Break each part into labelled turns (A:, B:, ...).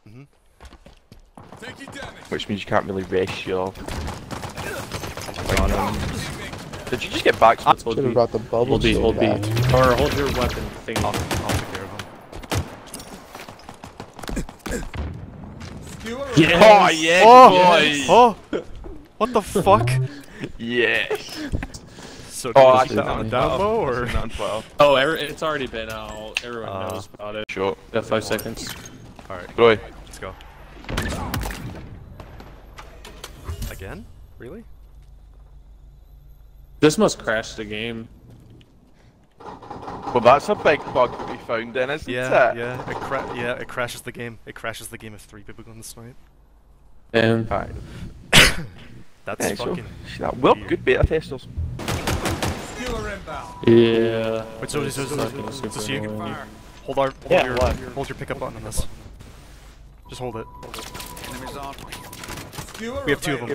A: Which means you can't really rest your... Did you just get back?
B: I should have brought the bubble.
C: Hold B. Or hold your weapon thing.
D: I'll take care of him.
A: Yes. Oh yes, boys!
D: Oh! What the fuck?
A: Yes!
D: So
A: oh,
D: actually, that on down low or?
C: Oh, it's already been out. Everyone knows about it.
A: Sure.
C: Got 5 seconds.
D: Alright.
A: Roy.
D: Let's go. Again? Really?
C: This must crash the game.
A: Well, that's a big bug to be found in, isn't it?
D: Yeah, it crashes the game. It crashes the game if 3 people go on the snipe.
A: Right.
D: That's fucking
A: well,
D: weird.
A: good beta testers.
C: Yeah.
D: Wait, so you can hold your pickup button on this. Just hold it. We have 2 of them.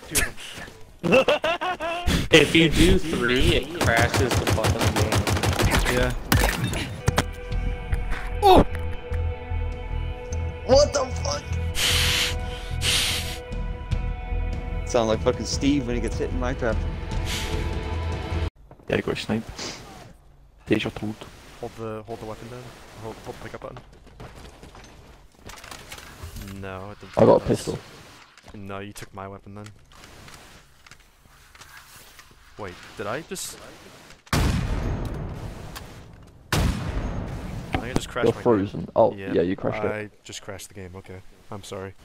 C: If you do 3, it crashes the fucking game.
D: Yeah.
B: Oh! What the fuck? Sound like fucking Steve when he gets hit in Minecraft.
A: Yeah, you got sniped. There's your toad.
D: Hold the weapon down. Hold the pickup button. No, it didn't.
B: I got a pistol.
D: No, you took my weapon then. Wait, did I just... I think I just crashed
B: You're
D: my
B: frozen.
D: game.
B: Oh, yeah, you crashed it.
D: I just crashed the game, okay. I'm sorry.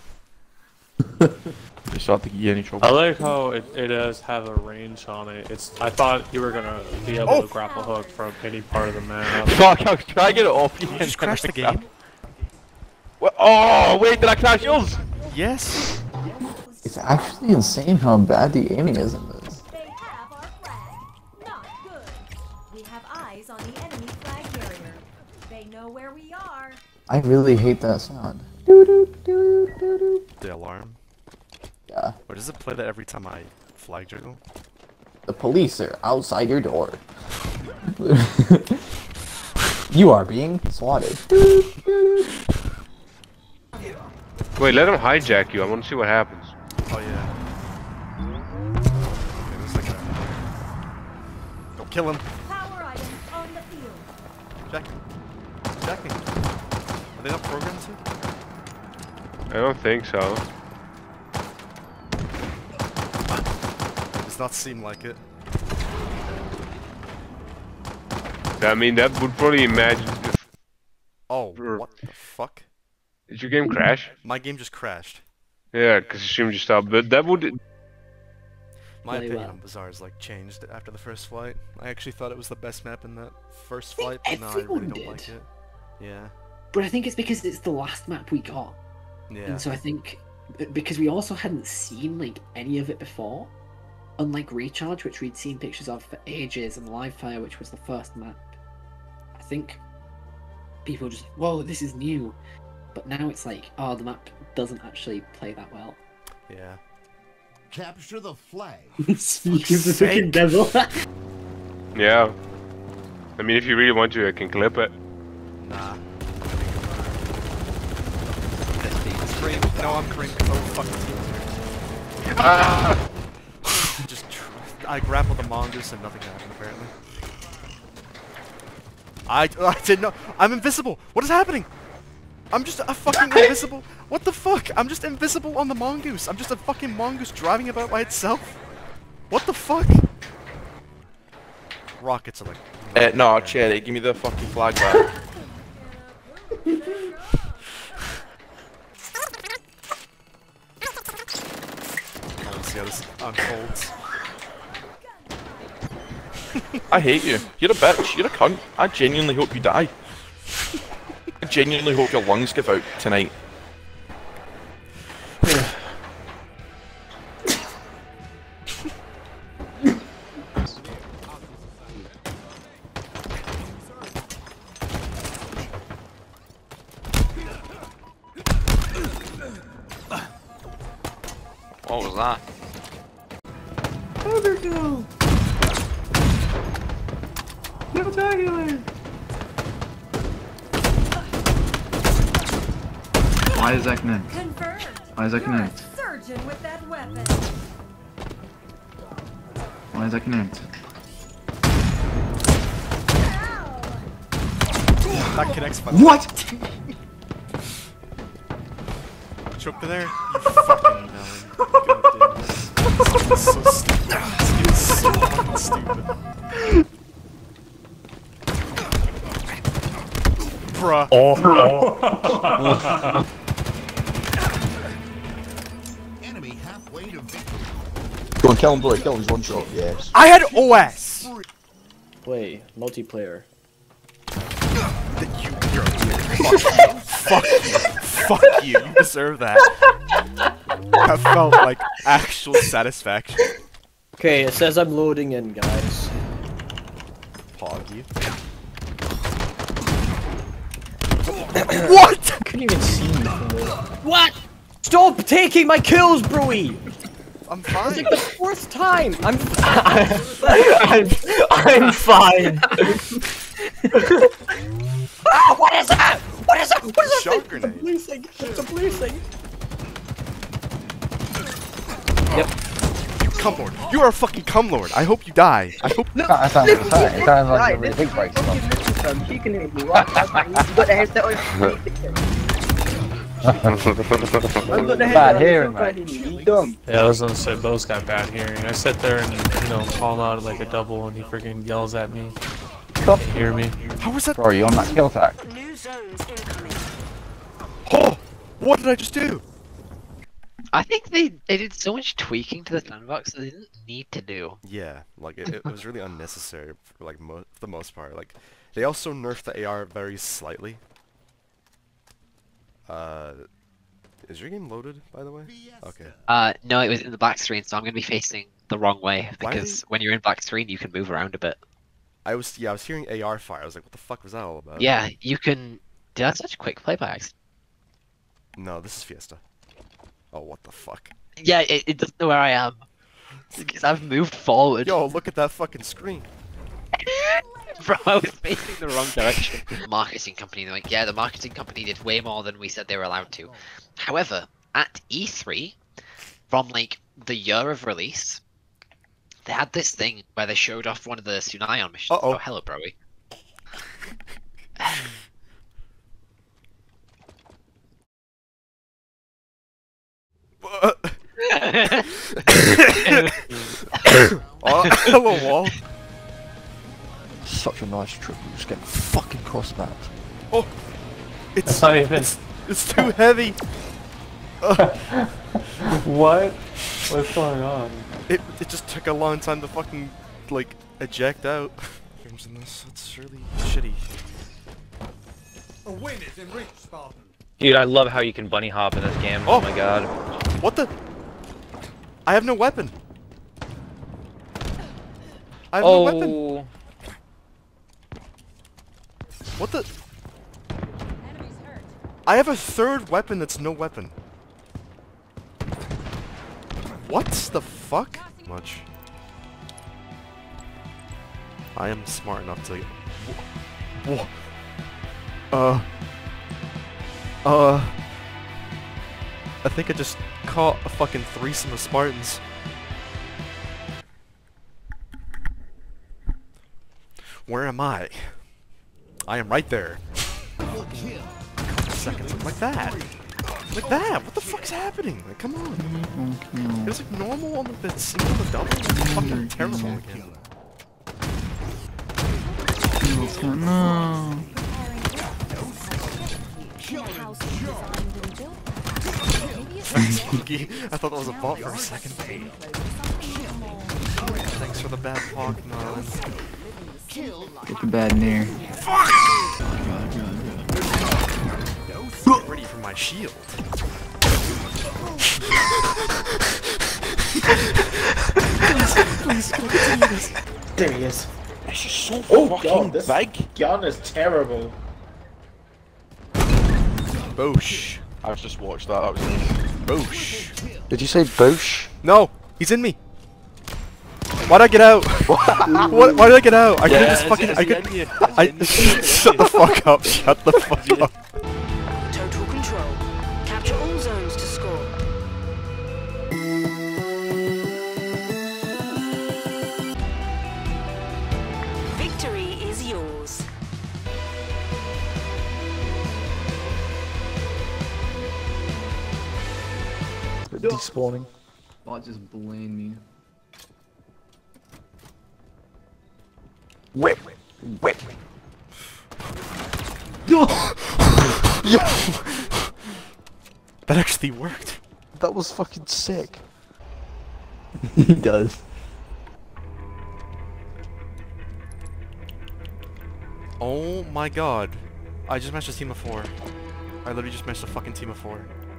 A: You start to get any trouble.
C: I like how it does have a range on it. I thought you were gonna be able to grapple hook from any part of the map.
A: Fuck, I was trying to get it off you.
D: You just crashed the game?
A: What? Oh, wait, did I crash yours?
D: Yes!
B: It's actually insane how bad the aiming is in this.
E: They have our flag. Not good. We have eyes on the enemy flag carrier. They know where we are.
B: I really hate that sound. Doo doo doo doo doo.
D: The alarm?
B: Yeah.
D: Or does it play that every time I flag jiggle?
B: The police are outside your door. You are being swatted.
F: Wait, let him hijack you. I want to see what happens.
D: Oh yeah. Okay, looks like go kill him.
E: Power items on the field.
D: Jack me. Are they not programmed to?
F: I don't think so.
D: Does not seem like it.
F: I mean, that would probably imagine.
D: Oh, what the fuck?
F: Did your game crash?
D: My game just crashed.
F: Yeah, because as soon as you stopped. But that would.
D: My opinion on Bazaar is like changed after the first flight. I actually thought it was the best map in that first flight, but now I really don't like it. Yeah.
G: But I think it's because it's the last map we got.
D: Yeah.
G: And so I think because we also hadn't seen like any of it before, unlike Recharge, which we'd seen pictures of for ages, and Livefire, which was the first map. I think people just, whoa, this is new. But now it's like, oh, the map doesn't actually play that well.
D: Yeah.
H: Capture the flag.
G: Speak of the fucking devil.
F: Yeah. I mean, if you really want to, I can clip it.
D: Nah. No, I'm cringe. Oh, fucking team.
F: Ah!
D: Just I grappled the mongoose and nothing happened apparently. I did not. I'm invisible. What is happening? I'm just a fucking invisible. What the fuck? I'm just invisible on the mongoose. I'm just a fucking mongoose driving about by itself. What the fuck? Rockets are like.
A: No, Cherry, give me the fucking flag back.
D: Let's see how this unfolds.
A: I hate you. You're a bitch. You're a cunt. I genuinely hope you die. I genuinely hope your lungs give out tonight.
I: What was that?
G: Overkill! Spectacular!
B: Why is that connect?
E: Confirmed.
B: Why is that
E: You're a
B: connect?
E: surgeon with that weapon.
B: Why is that connect?
D: That connects my
B: What?
D: Choke there. You fucking melon. God damn it. This is so stupid. This is so fucking stupid. Bruh.
H: Enemy halfway to victory.
I: Go on, kill him, boy. Kill him. He's one shot. Yes.
D: I had OS!
J: Play multiplayer.
D: You're a fuck you. Fuck you. You deserve that. That felt like actual satisfaction.
J: Okay, it says I'm loading in, guys.
D: Pog you. What?
J: I couldn't even see you from there. What? Stop taking my kills, broy!
D: I'm fine.
J: It's like the 4th time! I'm fine. Ah, what is that? What is that? What is that?
D: Shot
J: thing?
D: grenade.
J: It's a blue thing. It's a blue thing. Yep.
D: You cum lord. You are a fucking cum lord. I hope you die. I hope.
B: That sounds exciting. It sounds like a really big break. Bad hearing, man.
C: Yeah, I was gonna say Bo's got bad hearing. I sit there and call out like a double, and he freaking yells at me. Can you hear me?
D: How was that?
B: Bro, you on that kill tag?
D: Oh! What did I just do?
K: I think they did so much tweaking to the sandbox that they didn't need to do.
D: Yeah, like it was really unnecessary for like for the most part. Like they also nerfed the AR very slightly. Is your game loaded, by the way? Okay.
K: No, it was in the black screen, so I'm gonna be facing the wrong way because when you're in black screen, you can move around a bit.
D: I was hearing AR fire. I was like, what the fuck was that all about?
K: Yeah, you can. Dude, that's such quick play by accident.
D: No, this is Fiesta. Oh, what the fuck?
K: Yeah, it doesn't know where I am because I've moved forward.
D: Yo, look at that fucking screen.
K: Bro, I was facing the wrong direction. Marketing company, they're like, yeah, the marketing company did way more than we said they were allowed to. However, at E3, from like the year of release, they had this thing where they showed off one of the Sunayon missions.
D: Uh-oh.
K: Oh, hello, broy.
D: Oh, hello, wall.
I: Such a nice trip. We just get fucking cross-mapped.
D: Oh, it's
C: not even.
D: It's too heavy.
C: What? What's going on?
D: It just took a long time to fucking like eject out. Games in this, it's really shitty.
H: A win is in reach, Spartan.
L: Dude, I love how you can bunny hop in this game. Oh my god.
D: What the? I have no weapon. I have no weapon. What the? I have a third weapon that's no weapon. What the fuck? Much. I am smart enough to. I think I just caught a fucking threesome of Spartans. Where am I? I am right there. Seconds like that. Like that. What the fuck's happening? Like, come on. It's like normal on the single and the double. It's fucking terrible again.
B: No.
D: Spooky. I thought that was a bot for a second. Thanks for the bad talk, man.
B: Get the bad near.
D: Fuck! Ready for my shield. Please, continue this.
J: There he is.
A: This is so
J: Oh
A: fucking
J: god, this
A: big.
J: gun is terrible.
D: Boosh.
A: I just watched that. That was nice.
D: Boosh.
I: Did you say boosh?
D: No, he's in me. Why'd I get out? Why did I get out? I could've just fucking. Shut the fuck up. Shut the fuck up.
E: Total control.
I: Despawning.
B: Bot just blamed me.
A: Whip! Whip!
D: Yo! That actually worked.
I: That was fucking sick.
B: He does.
D: Oh my god. I just matched a team of 4. I literally just matched a fucking team of 4.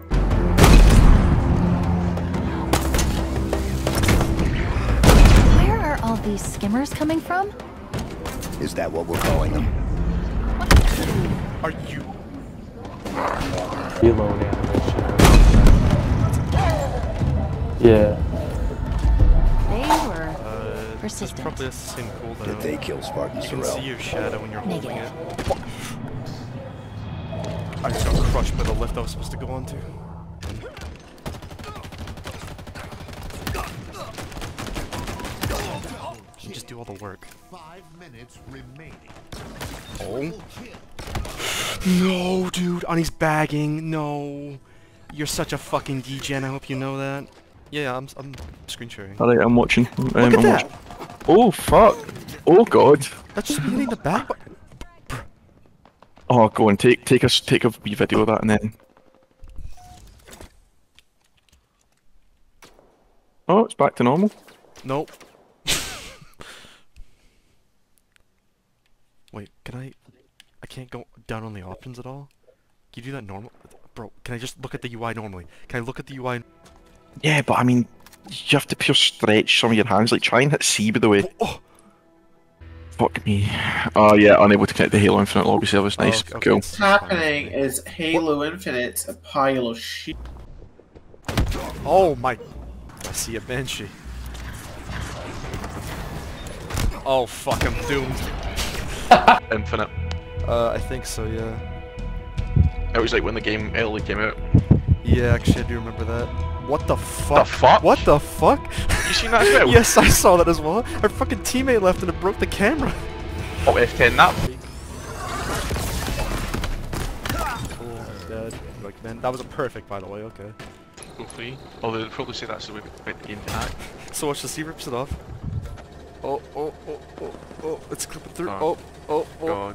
E: Where are all these skimmers coming from?
H: Is that what we're calling them?
D: Are you?
C: Reload animation. Yeah.
E: They were
D: It's
E: persistent.
D: probably the same cooldown.
H: Did they kill Spartan
D: You can
H: Sorrel?
D: see your shadow when you're holding it.
E: Negative.
D: I just got crushed by the lift I was supposed to go on to. You just do all the work.
H: 5 minutes remaining.
D: Oh. No, dude, on his bagging, no. You're such a fucking degen, I hope you know that. Yeah, I'm screen sharing.
A: Alright, I'm watching.
D: Look at that!
A: Oh, fuck! Oh, God!
D: That's just me hitting the back button.
A: Oh, go on, take a wee video of that and then... Oh, it's back to normal.
D: Nope. Wait, can I can't go down on the options at all? Can you do that normal? Bro, can I just look at the UI normally? Can I look at the UI?
A: Yeah, but I mean, you have to pure stretch some of your hands, like try and hit C by the way.
D: Oh.
A: Fuck me. Oh yeah, unable to connect the Halo Infinite lobby service, nice,
D: okay,
A: cool.
M: What's happening is Halo Infinite's a pile of shit.
D: Oh my... I see a Banshee. Oh fuck, I'm doomed.
A: Infinite.
D: I think so, yeah.
A: It was like when the game early came out.
D: Yeah, actually I do remember that. What the fuck?
A: The fuck?
D: What the fuck?
A: You seen that as well?
D: Yes, I saw that as well. Our fucking teammate left and it broke the camera.
A: Oh, F10 that.
D: Oh, dead. Like, man, that was a perfect, by the way, okay.
A: Hopefully. Although they'll probably say that's the way we fight the game tonight.
D: So watch the C rips it off. Oh, it's clipping through.
A: Oh, God.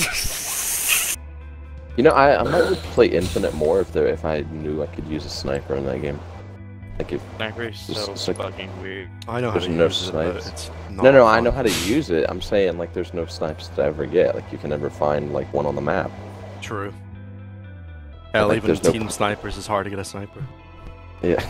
N: You know, I might play Infinite more if I knew I could use a sniper in that game. Like if
L: Sniper is so fucking weird.
D: I know how
N: there's
D: to
N: no
D: use it, but
N: snipes.
D: it's not
N: No, I
D: fun.
N: know how to use it. I'm saying like there's no snipes to ever get. Like you can never find like one on the map.
D: True. Hell,
N: like,
D: even
N: there's no-
D: team snipers, it's hard to get a sniper.
N: Yeah.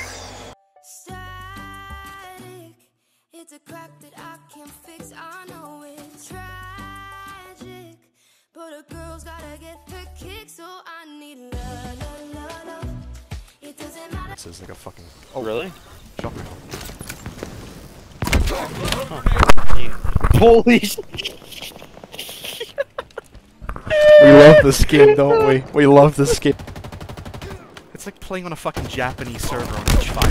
E: It's a crack that I can't fix. I know it's tragic, but a girl's gotta get her kick, so I need love. It doesn't matter.
D: This is like a fucking. Oh,
L: Really?
D: jumper.
J: Holy shit.
D: We love this game, don't we? We love this game. It's like playing on a fucking Japanese server on H5.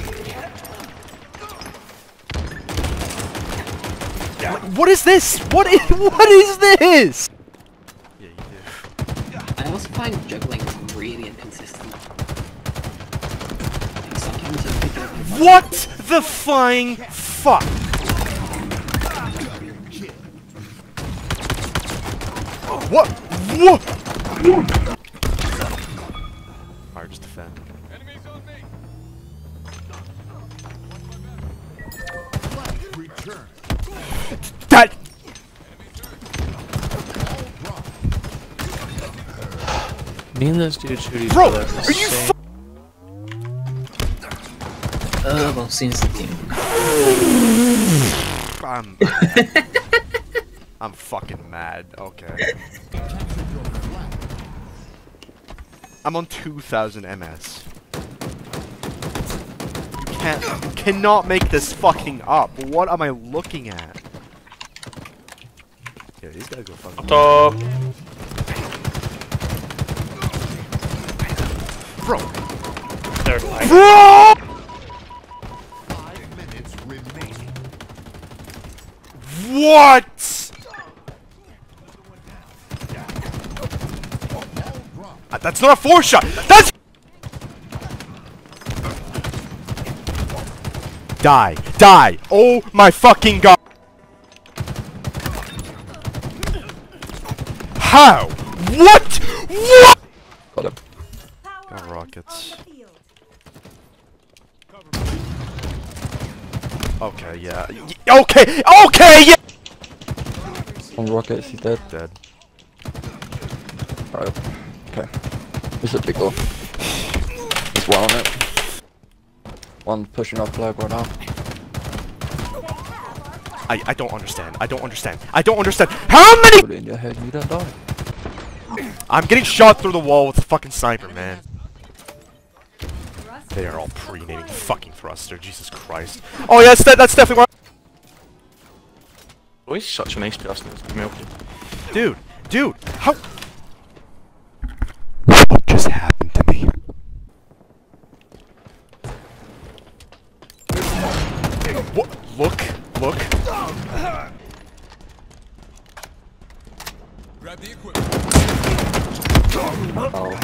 D: What is this? What is this? Yeah, you do.
G: I also find juggling really inconsistent. Like, sometimes I pick up and
D: What the flying fuck? What? What? Alright, just defend. That.
C: Me and this dude shoot each
D: Bro,
C: other.
D: are you
J: Well, since the team.
D: I'm fucking mad. Okay. I'm on 2000 MS. You cannot make this fucking up. What am I looking at? Yeah, these guys go fucking.
A: Top.
D: Bro.
H: Bro! 5 minutes remaining.
D: What? That's not a 4-shot. That's. Die! Die! Oh my fucking god! How? What? What?
I: Got him.
D: Got rockets. Okay, yeah. Okay! Okay, yeah!
I: On rockets, he's dead.
D: Dead.
I: Alright. Okay. This is a big goal. He's well on it. One pushing off flag right now.
D: I don't understand. I don't understand. I don't understand. How many?
I: Put it in your head and you don't die.
D: I'm getting shot through the wall with a fucking sniper, man. They are all pre-naming fucking thruster. Jesus Christ. Oh yeah, that's definitely one.
A: Oh, he's such a nice person. It's milky.
D: Dude, how? What just happened to me? What? Look.
H: Grab the equipment.
I: Oh.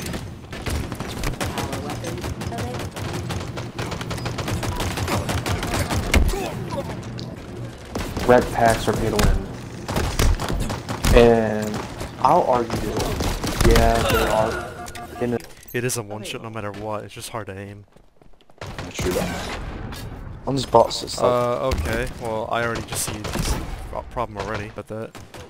O: Red packs are pay to win. And I'll argue, yeah, they are in a...
D: It is a one-shot no matter what, it's just hard to aim.
I: True that. On this box, it's like...
D: Okay, well, I already just see this problem already, but that...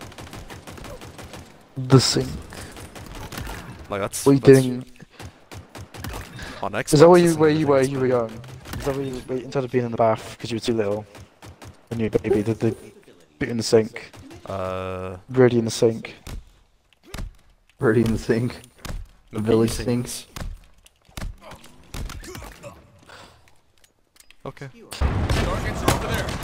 I: Desync.
D: Like, that's...
I: What are you doing?
D: On Xbox,
I: Is that where you were going? Is that where you were, instead of being in the bath because you were too little? And you baby did the bit in the sink? Ready in the sink. Ready in the sink. The village sinks.
D: Okay.
H: Targets are over there.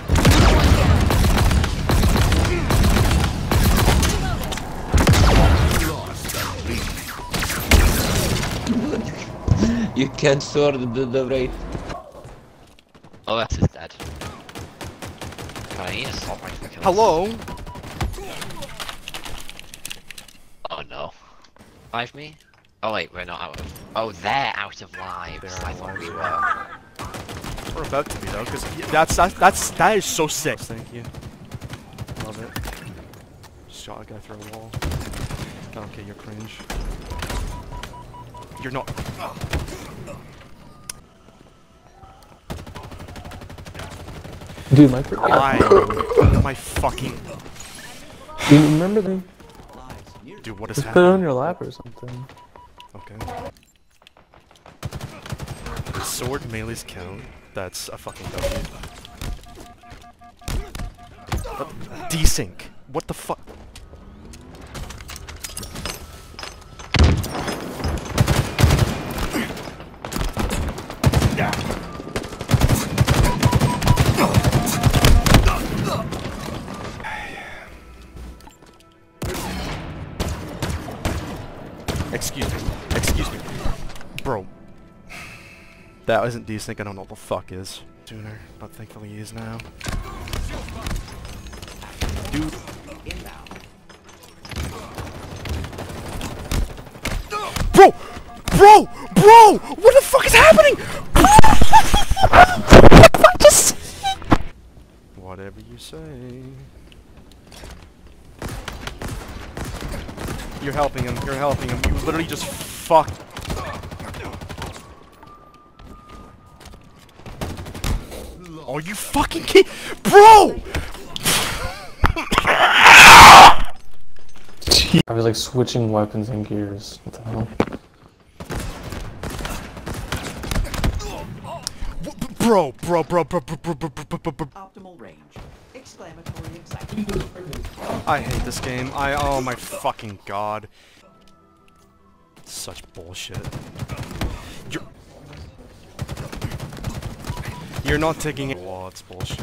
P: You can't sword the right.
K: Oh, that's his dad. God, I need to stop my fucking.
D: Hello?
K: Oh no. Live me? Oh wait, we're not out of. Oh, they're out of lives. I thought we were.
D: We're about to be though, because that is so sick. Thank you. Love it. Shot a guy through a wall. Okay, you're cringe. You're not.
O: Dude, my
D: my fucking.
O: Do you remember them?
D: Dude, what is
O: Just
D: happening?
O: put it on your lap or something.
D: Okay. The sword melees count. That's a fucking W. Desync. What the fuck? Excuse me. Bro. That isn't desync, I don't know what the fuck is. Sooner, but thankfully he is now. Dude. Bro! What the fuck is happening? Whatever you say. You're helping him. You literally just fucked. Are you fucking kidding? Bro!
O: I was like switching weapons and gears. What the hell?
D: Bro.
Q: Optimal range. Exclamatory exactly.
D: I hate this game. Oh my fucking god. Such bullshit. You're not taking it. Wall, it's bullshit.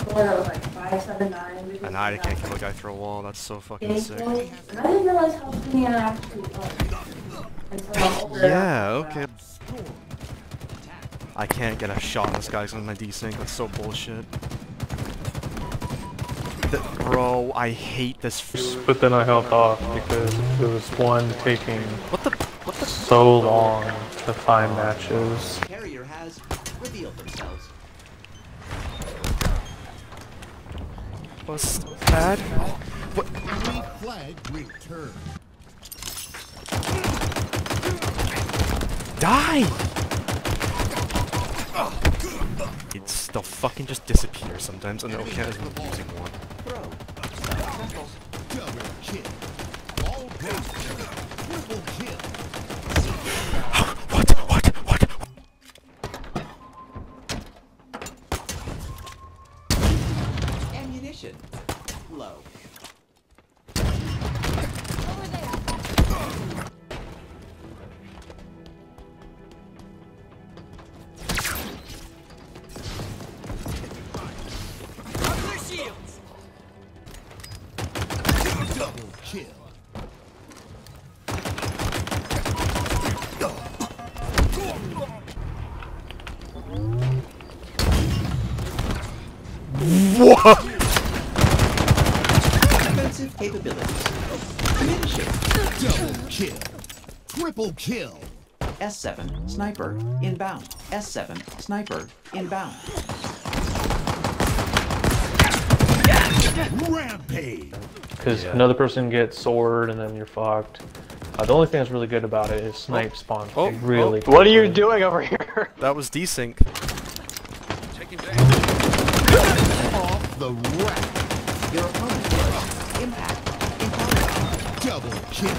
D: And I can't kill a guy through a wall. That's so fucking sick.
R: I didn't realize how funny it actually was.
D: Yeah, okay. I can't get a shot on this guy's on my desync. That's so bullshit. Bro, I hate this.
C: But then I held off because it was one taking so long to find matches.
Q: Carrier has revealed themselves.
D: was bad. What?
H: Flag return.
D: Die! They'll fucking just disappear sometimes, and okay, I'm using one.
H: Double kill. All round. Triple kill.
D: What?
Q: Ammunition. Low.
H: Double kill.
D: What?
Q: Defensive capabilities. Diminishing.
H: Double kill. Triple kill.
Q: S7 sniper inbound. S7 sniper inbound.
H: Rampage.
C: Because another person gets sword and then you're fucked. The only thing that's really good about it is snipe spawn. Really.
J: What are you doing over here?
D: That was Desync.
H: Off the rack.
Q: Your opponent was impact. Impact.
H: Double kill.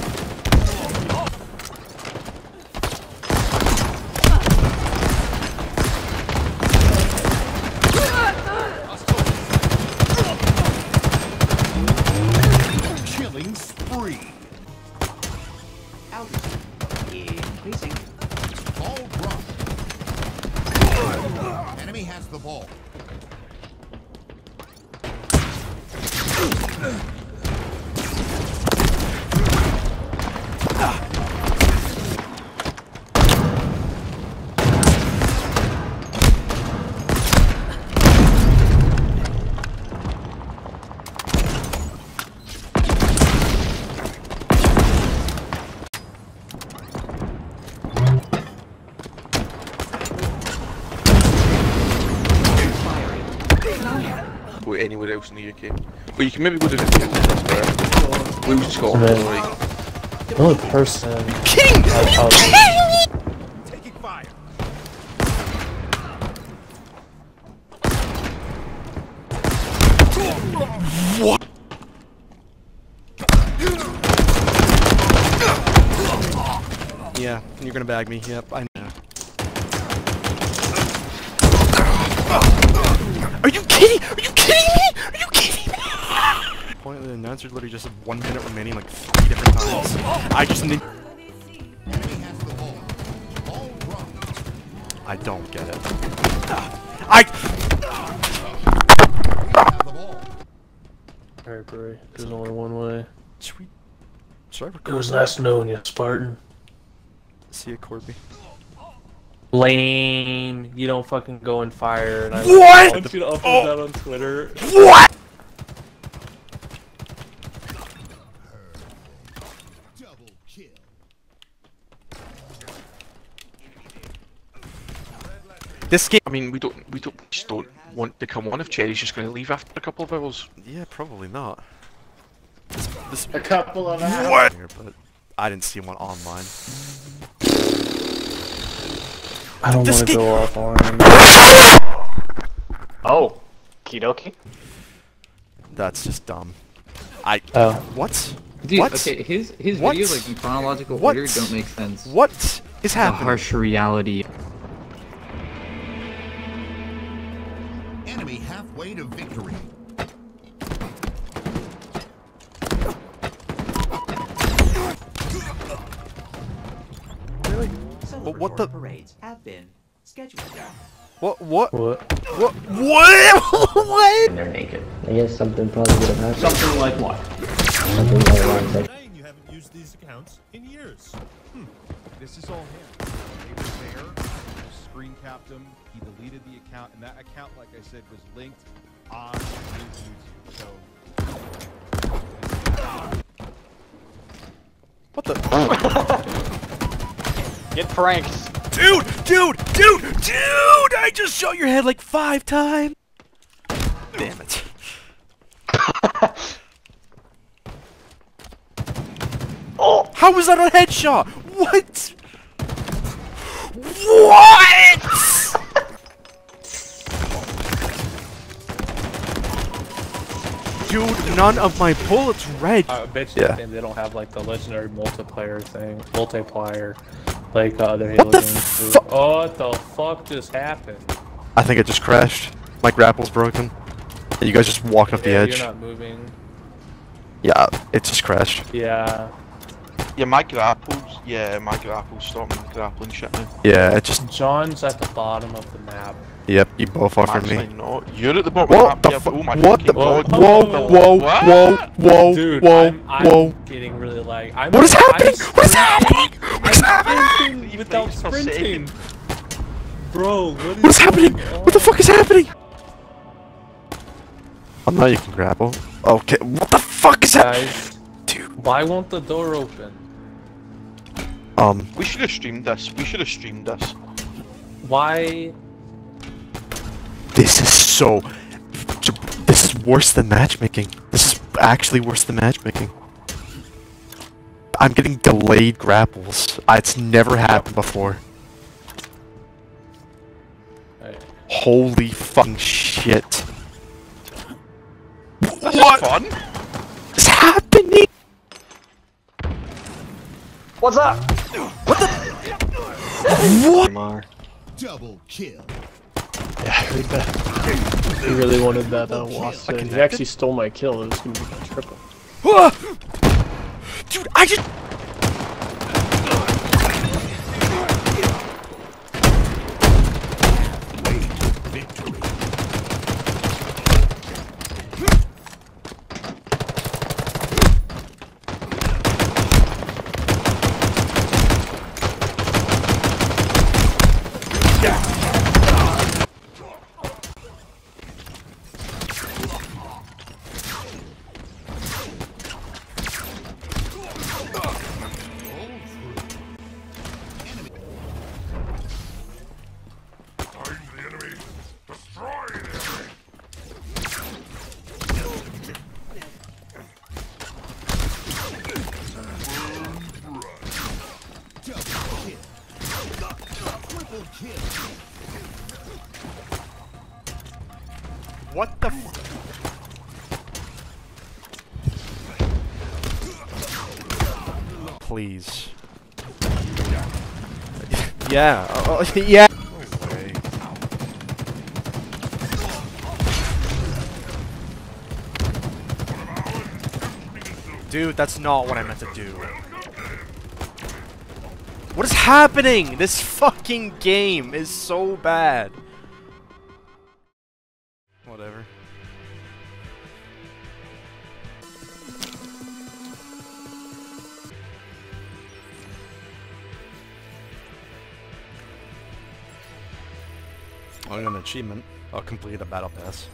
H: Killing spree.
Q: Increasing.
H: Ball drop. Enemy has the ball.
A: Go anywhere else in the UK. Well, you can maybe go to the UK. We'll just go on like.
C: The only person.
D: King!
H: Taking fire.
D: What? Yeah, you're gonna bag me. Yep, I know. Are you kidding? Are you kidding me? Are you kidding me? Point of the announcer literally just said 1 minute remaining like 3 different times. I just need. I don't get it.
C: Alright, Bray. There's only one way.
D: Sweet. Should I
C: It
D: record
C: was
D: that?
C: nice knowing you, Spartan.
D: See ya, Corby.
C: Lame. You don't fucking go and fire. And I
D: What?
C: want you to upload that on Twitter.
D: What? This game.
A: I mean, we just don't want to come on if Cherry's just going to leave after a couple of hours.
D: Yeah, probably not. This
M: A couple of hours.
D: what? But I didn't see one online.
J: I don't want to go offline. Oh, Kidoki.
D: That's just dumb. What?
B: Dude,
D: what?
B: okay, his
D: What?
B: videos like in chronological
D: What?
B: order don't make sense.
D: What is
B: The
D: happening?
B: harsh reality.
H: Enemy halfway to victory.
D: Really? But what the?
Q: Parades have been scheduled.
D: What?
C: What?
D: What?
S: They're naked. I guess something probably would have happened.
J: Something like what?
S: Something along that.
H: You haven't used these accounts in years. This is all him. They were there, screen capped him, he deleted the account, and that account, like I said, was linked on his YouTube. So
D: What the?
J: Get pranked.
D: Dude! I just shot your head like 5 times. Damn it. Oh! How was that a headshot? What? What? Dude, none of my bullets read.
C: I bet you they don't have like the legendary multiplayer thing, like other Halo games do. Oh, what the fuck just happened?
D: I think it just crashed. My grapple's broken. You guys just walked off the edge.
C: You're not moving.
D: Yeah, it just crashed.
C: Yeah.
A: Yeah, my grapple's stopping grappling shit now.
D: Yeah, it just...
C: John's at the bottom of the map.
D: Yep, you both are from me.
A: Actually not. You're at the bottom
D: What
A: of
D: the
A: the map.
D: fuck?
A: Oh my
D: What the?
A: fucking
D: Whoa,
A: God.
D: whoa,
A: What?
D: whoa, whoa,
C: Dude,
D: whoa,
C: I'm getting really like.
D: What is happening? What is happening? What is happening?
C: Without sprinting. Bro,
D: what is happening? What the fuck is happening? Oh, now you can grapple. Okay, what the fuck is happening?
C: Dude, why won't the door open?
A: We should have streamed this. We should have streamed this.
C: Why?
D: This is so... This is worse than matchmaking. This is actually worse than matchmaking. I'm getting delayed grapples. It's never happened before. Holy fucking shit.
A: What? Fun?
D: What's happening?
J: What's up?
D: What the? What?
H: Double kill.
C: Yeah, I heard that. He really wanted that loss. He actually stole my kill. It was gonna be a triple.
D: Dude, I just... What the f- Please. Yeah, yeah. Dude, that's not what I meant to do. What is happening? This fucking game is so bad. Whatever. I got an achievement. I'll complete a battle pass.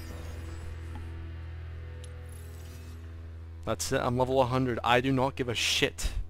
D: That's it. I'm level 100. I do not give a shit.